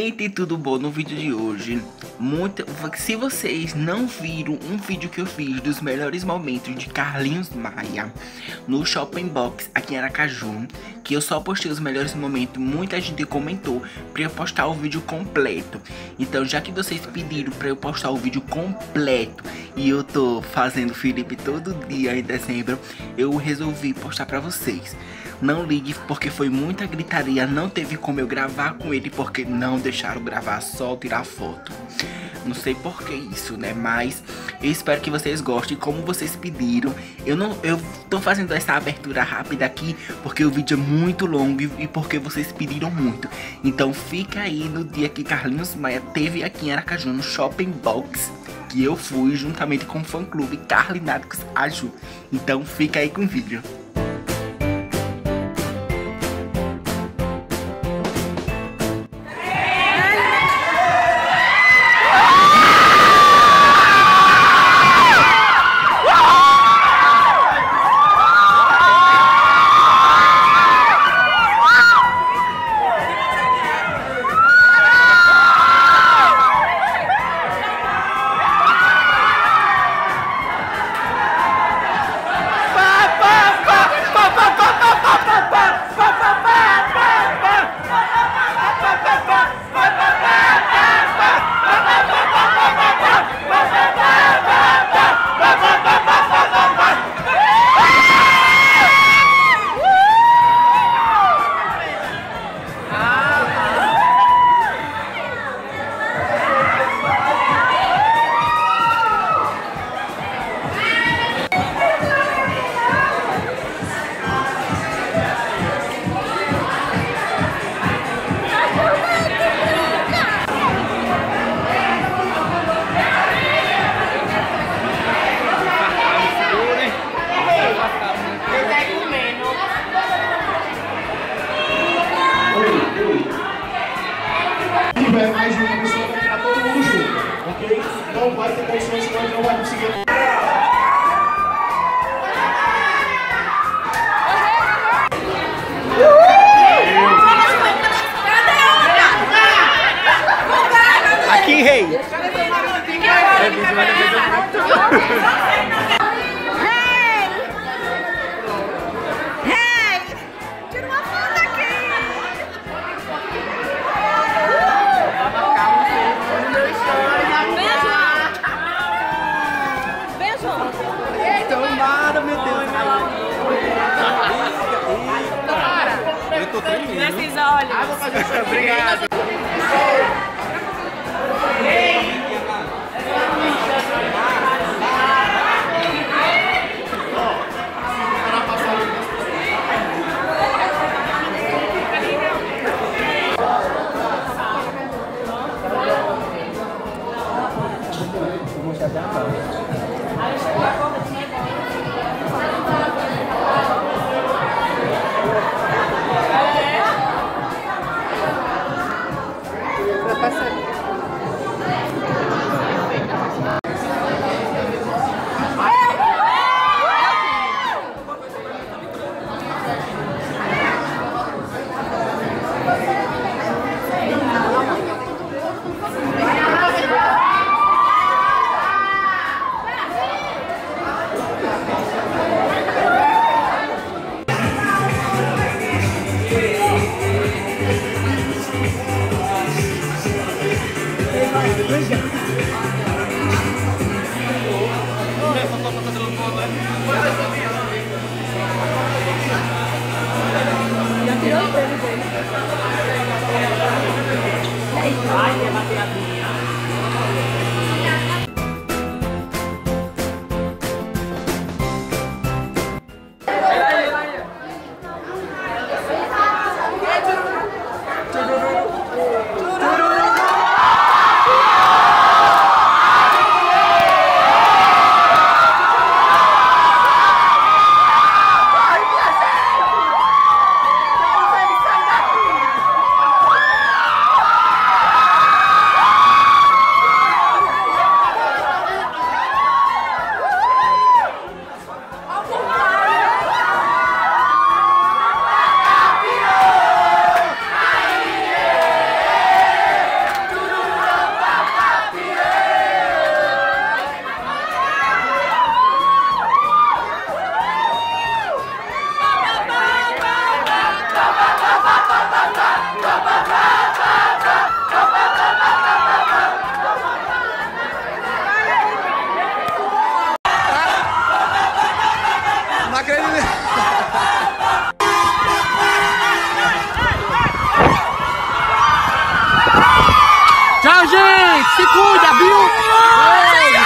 Gente, tudo bom? No vídeo de hoje, se vocês não viram um vídeo que eu fiz dos melhores momentos de Carlinhos Maia no Shopping Box aqui em Aracaju, que eu só postei os melhores momentos, muita gente comentou pra eu postar o vídeo completo. Então, já que vocês pediram pra eu postar o vídeo completo e eu tô fazendo Felipe todo dia em dezembro, eu resolvi postar pra vocês. Não ligue porque foi muita gritaria, não teve como eu gravar com ele porque não deixaram gravar, só tirar foto. Não sei por que isso, né? Mas eu espero que vocês gostem, como vocês pediram. Eu tô fazendo essa abertura rápida aqui porque o vídeo é muito longo e porque vocês pediram muito. Então fica aí no dia que Carlinhos Maia teve aqui em Aracaju, no Shopping Box, que eu fui juntamente com o fã clube Carlináticos Aju. Então fica aí com o vídeo. Tiver mais de uma pessoa, vai ficar todo mundo junto, ok? Não vai ter condições, senão não vai conseguir. Aqui, rei! Tomara, meu Deus! Eu tô tremendo. Nesses olhos. Obrigado. gente! Se cuida, viu?